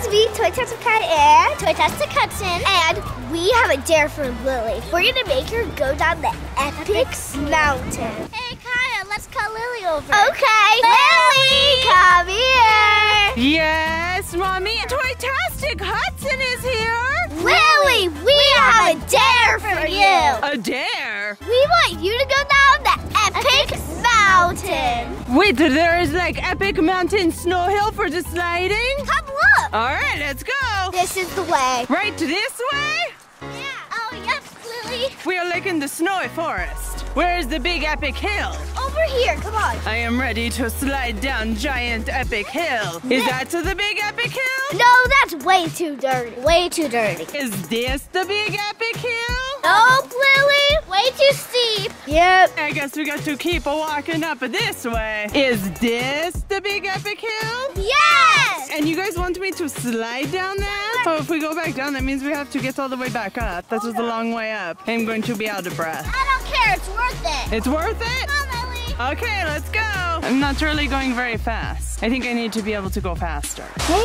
it's me, Toy-Tastic Kai and Toy-Tastic Hudson. And we have a dare for Lily. We're gonna make her go down the epic mountain. Hey, Kaya, let's call Lily over. Okay. Lily, come here. Yes, Mommy. Toy-Tastic Hudson is here. Lily, we have a dare for you. A dare? We want you to go down the epic mountain. Wait, there is like epic mountain snow hill for the sliding? Come look. All right, let's go. This is the way. Right this way? Yeah. Oh, yes, Lily. We are like in the snowy forest. Where is the big epic hill? Over here, come on. I am ready to slide down giant epic hill. Is that to the big epic hill? No, that's way too dirty. Way too dirty. Is this the big epic hill? Nope, Lily. Way too steep. Yep. I guess we got to keep walking up this way. Is this the big epic hill? Yes! And you guys want me to slide down that? Oh, if we go back down, that means we have to get all the way back up. That's just a long way up. I'm going to be out of breath. I don't care. It's worth it. It's worth it? Come on, Lily. Okay, let's go. I'm not really going very fast. I think I need to be able to go faster. Woo!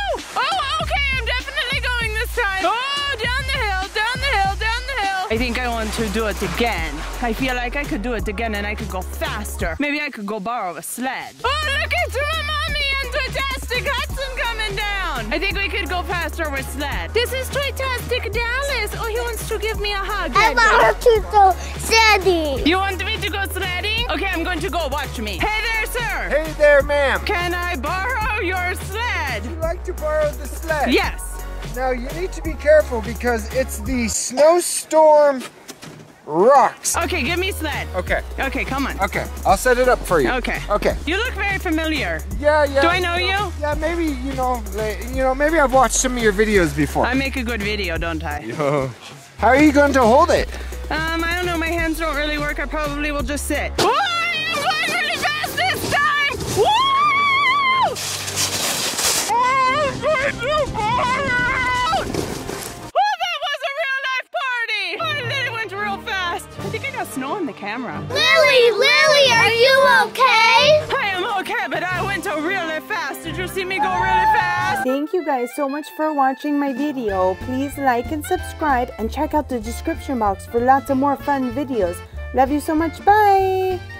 Oh, okay, I'm definitely going this time. Oh, down the hill, down the hill, down the hill. I think I want to do it again. I feel like I could do it again and I could go faster. Maybe I could go borrow a sled. Oh, look, it's my Mommy and Toy-Tastic Hudson coming down. I think we could go faster with sled. This is Toy-Tastic Dallas. Oh, he wants to give me a hug. I want her to go sledding. You want me to go sledding? Okay, I'm going to go. Watch me. Hey there, sir. Hey there, ma'am. Can I borrow your sled? Would you like to borrow the sled? Yes. Now, you need to be careful because it's the snowstorm rocks. Okay, give me sled. Okay. Okay, come on. Okay, I'll set it up for you. Okay. Okay. You look very familiar. Yeah. Do I know you? Yeah, maybe, maybe I've watched some of your videos before. I make a good video, don't I? Yo. How are you going to hold it? I don't know. My hands don't really work. I probably will just sit. Whoa, I'm going really fast this time. Woo! Oh, I'm so far out. Oh, that was a real life party. Oh, it went real fast. I think I got snow on the camera. Lily, are you okay? I am okay, but I went really fast. Did you see me go really fast? Thank you guys so much for watching my video. Please like and subscribe and check out the description box for lots of more fun videos. Love you so much. Bye!